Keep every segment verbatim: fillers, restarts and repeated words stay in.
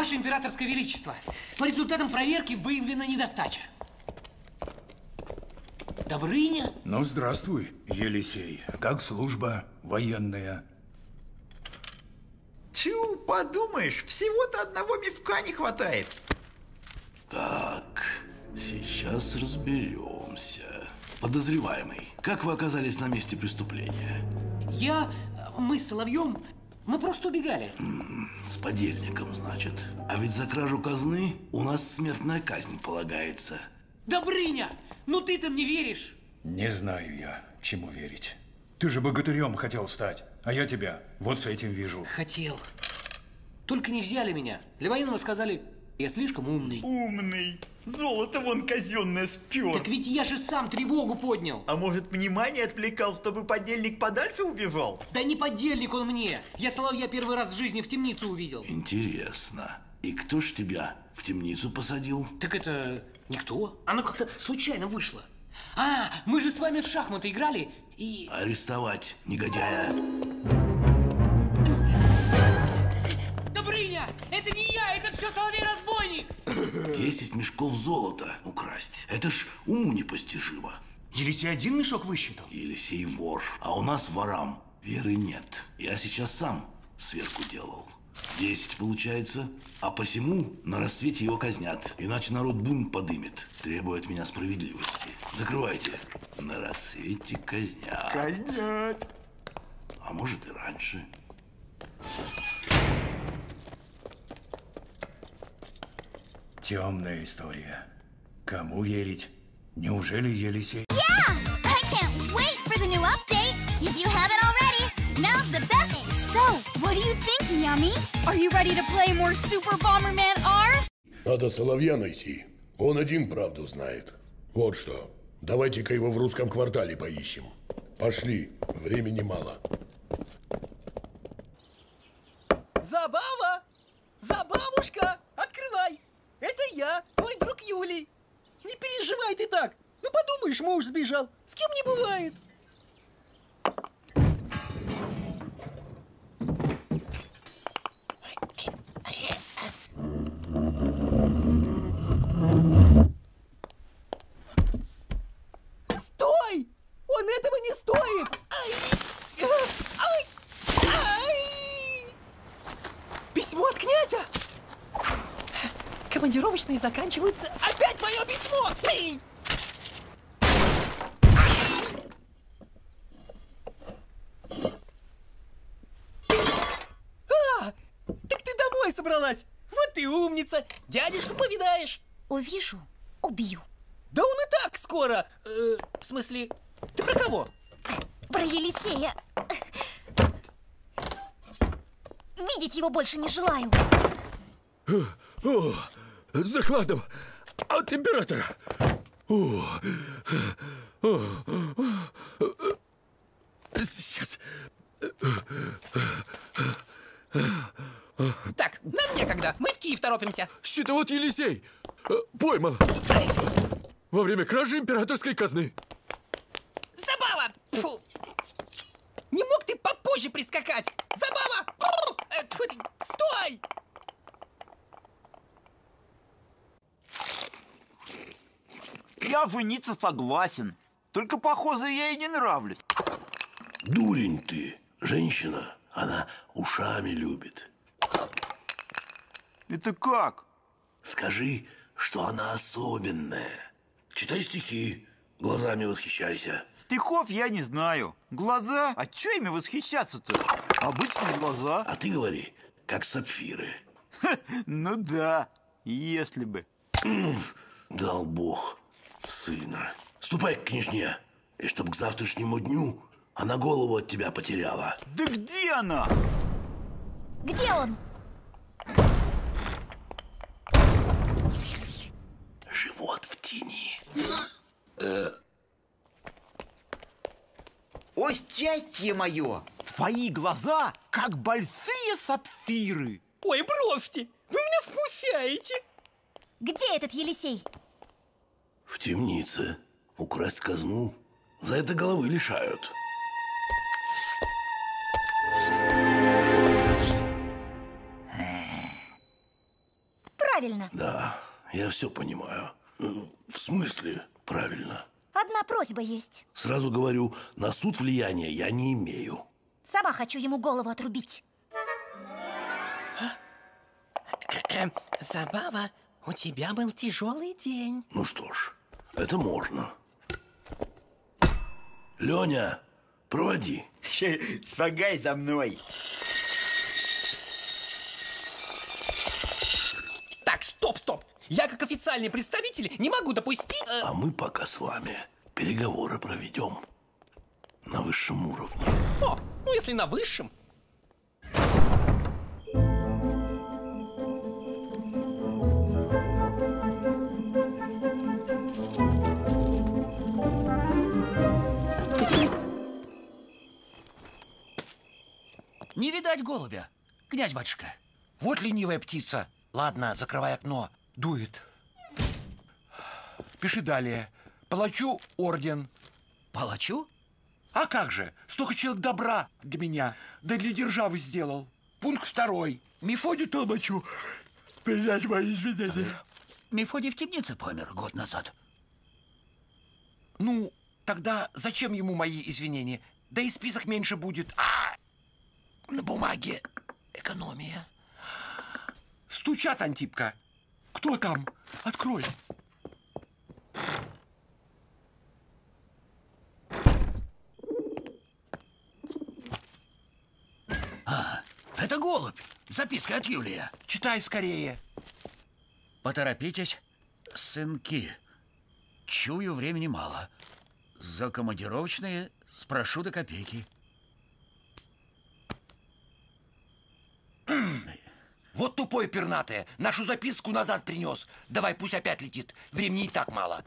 Ваше императорское величество, по результатам проверки выявлена недостача. Добрыня? Ну, здравствуй, Елисей. Как служба военная? Тю, подумаешь, всего-то одного мифка не хватает. Так, сейчас разберемся. Подозреваемый, как вы оказались на месте преступления? Я, мы с Соловьем, мы просто убегали. М-м, с подельником, значит. А ведь за кражу казны у нас смертная казнь полагается. Добрыня, ну ты-то мне веришь? Не знаю я, чему верить. Ты же богатырем хотел стать, а я тебя вот с этим вижу. Хотел. Только не взяли меня. Для военного сказали, я слишком умный. Умный. Золото вон казенное спер. Так ведь я же сам тревогу поднял. А может, внимание отвлекал, чтобы подельник подальше убежал? Да не подельник он мне. Я Соловья первый раз в жизни в темницу увидел. Интересно. И кто ж тебя в темницу посадил? Так это никто. Оно как-то случайно вышло. А, мы же с вами в шахматы играли и... Арестовать негодяя. Добрыня, это не я, это все Соловей-разбойник. Десять мешков золота украсть. Это ж уму непостижимо. Елисей один мешок высчитал? Елисей вор. А у нас ворам веры нет. Я сейчас сам сверку делал. Десять получается. А посему на рассвете его казнят. Иначе народ бунт подымет, требуя от меня справедливости. Закрывайте. На рассвете казнят. Казнят. А может и раньше. Темная история. Кому верить? Неужели Елисей? Yeah! I can't wait for the new update! If you haven't already, now's the best! So, what do you think, Yummy? Are you ready to play more Super Bomberman R? Надо Соловья найти. Он один правду знает. Вот что. Давайте-ка его в русском квартале поищем. Пошли. Времени мало. Забава! Забавушка! Открывай! Это я, твой друг Юлий. Не переживай ты так. Ну подумаешь, муж сбежал. С кем не бывает. Стой! Он этого не стоит! Ай! Ай! Ай! Письмо от князя! Командировочные заканчиваются. Опять мое письмо! Ты! А, так ты домой собралась! Вот ты умница! Дядюшку повидаешь! Увижу, убью. Да он и так скоро! Э, в смысле, ты про кого? Про Елисея. Видеть его больше не желаю. О, с докладом от императора. О, о, о, сейчас. Так, нам некогда. Мы в Киев торопимся. Щитовод Елисей пойман во время кражи императорской казны. Забава! Фу. Не мог ты попозже прискакать? Забава! Э, тьфу ты, стой! Я жениться согласен. Только, похоже, я ей не нравлюсь. Дурень ты. Женщина, она ушами любит. Это как? Скажи, что она особенная. Читай стихи, глазами восхищайся. Стихов я не знаю. Глаза? А чё ими восхищаться-то? Обычные глаза. А ты говори, как сапфиры. Ну да, если бы. Дал Бог сына. Ступай к княжне, и чтоб к завтрашнему дню она голову от тебя потеряла. Да где она? Где он? Живот в тени. О, счастье мое! Твои глаза, как большие сапфиры. Ой, бросьте! Вы меня впускаете! Где этот Елисей? В темнице. Украсть казну. За это головы лишают. правильно. Да, я все понимаю. В смысле правильно? Одна просьба есть. Сразу говорю, на суд влияния я не имею. Сама хочу ему голову отрубить. Забава, у тебя был тяжелый день. Ну что ж, это можно. Леня, проводи. Шагай за мной. Так, стоп, стоп. Я как официальный представитель не могу допустить... э, А мы пока с вами переговоры проведем на высшем уровне. О, ну если на высшем. Не видать голубя, князь-батюшка. Вот ленивая птица. Ладно, закрывай окно. Дует. Пиши далее. Палачу орден. Палачу? А как же? Столько человек добра для меня, да для державы сделал. Пункт второй. Мефодию Толмачу передать мои извинения. Мефодий в темнице помер год назад. Ну, тогда зачем ему мои извинения? Да и список меньше будет. А! На бумаге экономия. Стучат, Антипка. Кто там? Открой. А, это голубь. Записка от Юлия. Читай скорее. Поторопитесь, сынки. Чую, времени мало. За командировочные спрошу до копейки. Вот тупой пернатая. Нашу записку назад принес. Давай, пусть опять летит. Времени и так мало.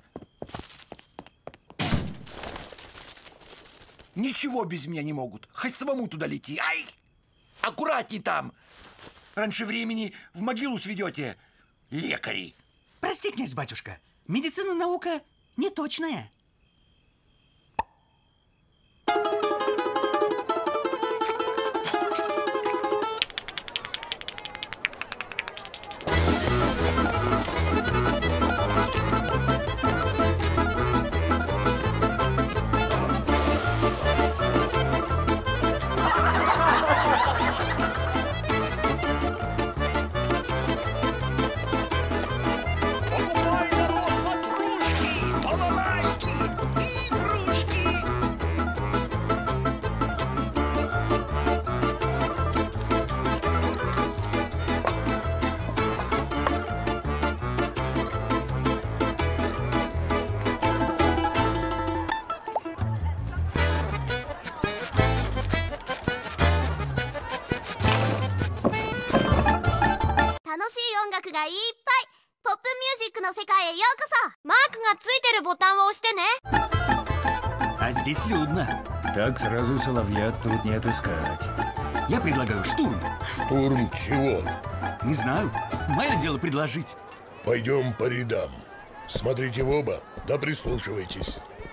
Ничего без меня не могут. Хоть самому туда лети. Ай! Аккуратней там. Раньше времени в могилу сведете, лекари. Прости, князь-батюшка, медицина наука неточная. А здесь людно. Так сразу соловья тут не отыскать. Я предлагаю штурм. Штурм чего? Не знаю. Мое дело предложить. Пойдем по рядам. Смотрите в оба, да прислушивайтесь.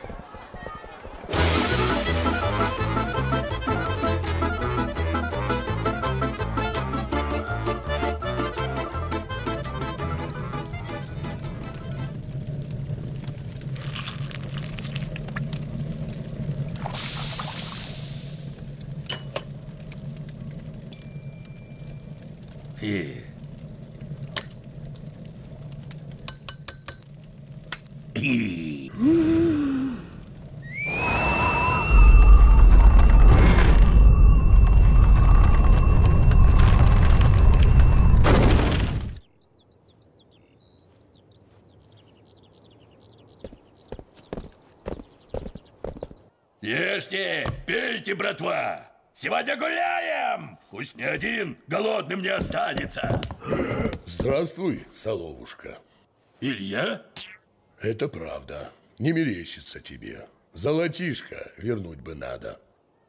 И... И... Ешьте, пейте, братва! Сегодня гуляем! Пусть не один голодным не останется. Здравствуй, соловушка. Илья? Это правда. Не мерещится тебе. Золотишко вернуть бы надо.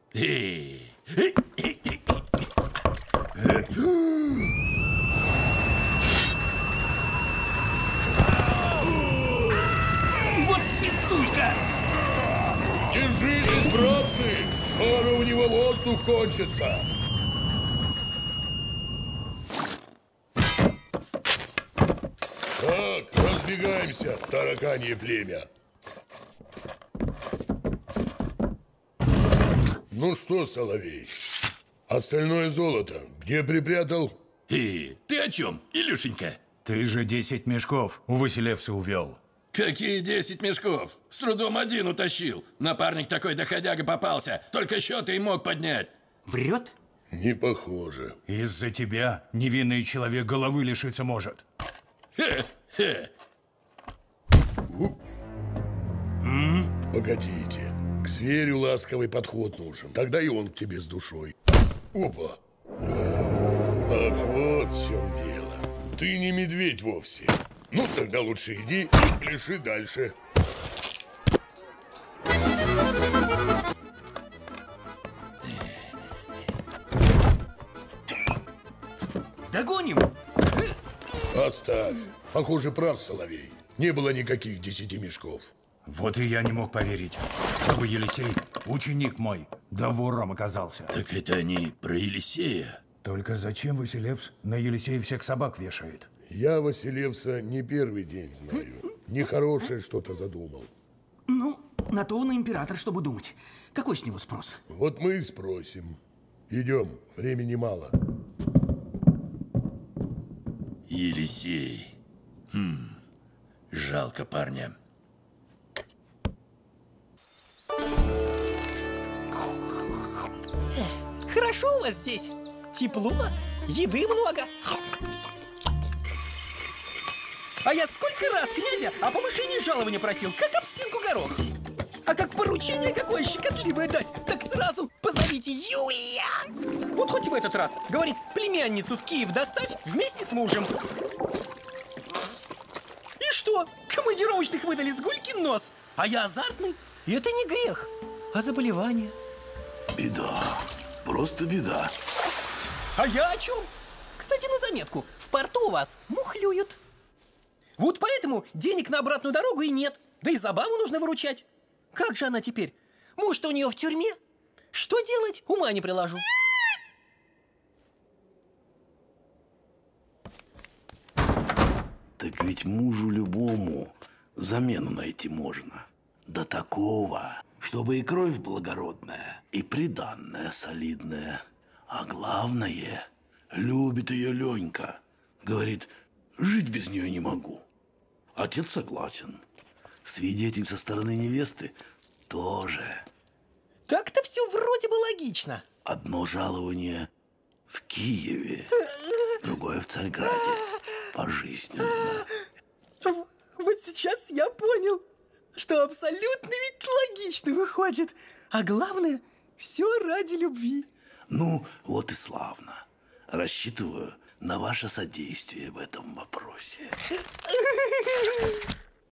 Вот свистулька! Держитесь, братцы! Скоро у него воздух кончится. Разбегаемся, тараканье племя. Ну что, Соловей, остальное золото где припрятал? И ты о чем, Илюшенька? Ты же десять мешков у Василевса увел. Какие десять мешков? С трудом один утащил. Напарник такой доходяга попался. Только счеты и мог поднять. Врет? Не похоже. Из-за тебя невинный человек головы лишиться может. Хе-хе. Погодите. К зверю ласковый подход нужен. Тогда и он к тебе с душой. Опа. Ах, вот в чем дело. Ты не медведь вовсе. Ну, тогда лучше иди и пляши дальше. Догоним! Оставь. Похоже, прав Соловей. Не было никаких десяти мешков. Вот и я не мог поверить, чтобы Елисей, ученик мой, да вором оказался. Так это они про Елисея? Только зачем Василевс на Елисея всех собак вешает? Я Василевса не первый день знаю. Нехорошее что-то задумал. Ну, на то он и император, чтобы думать. Какой с него спрос? Вот мы и спросим. Идем, времени мало. Елисей. Хм, жалко парня. Хорошо у вас здесь. Тепло, еды много. А я сколько раз князя о повышении жалования просил, как об стенку горох. А как поручение какое щекотливое дать, так сразу позовите Юлия. Вот хоть в этот раз, говорит, племянницу в Киев доставь вместе с мужем. И что? Командировочных выдали с гулькин нос. А я азартный. И это не грех, а заболевание. Беда. Просто беда. А я о чем? Кстати, на заметку. В порту у вас мухлюют. Вот поэтому денег на обратную дорогу и нет. Да и Забаву нужно выручать. Как же она теперь? Муж-то у нее в тюрьме. Что делать? Ума не приложу. Так ведь мужу любому замену найти можно. До такого, чтобы и кровь благородная, и приданное солидное. А главное, любит ее Ленька. Говорит, жить без нее не могу. Отец согласен. Свидетель со стороны невесты тоже. Так-то все вроде бы логично. Одно жалование в Киеве, другое в Царьграде. Пожизненно. Вот сейчас я понял, что абсолютно ведь логично выходит. А главное, все ради любви. Ну, вот и славно. Рассчитываю на ваше содействие в этом вопросе.